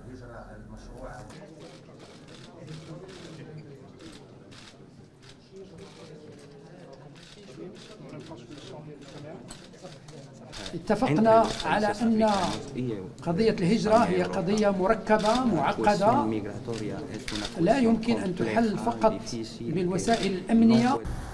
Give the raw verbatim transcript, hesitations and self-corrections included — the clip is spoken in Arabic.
يجرى المشروع. اتفقنا على أن قضية الهجرة هي قضية مركبة معقدة لا يمكن أن تحل فقط بالوسائل الأمنية.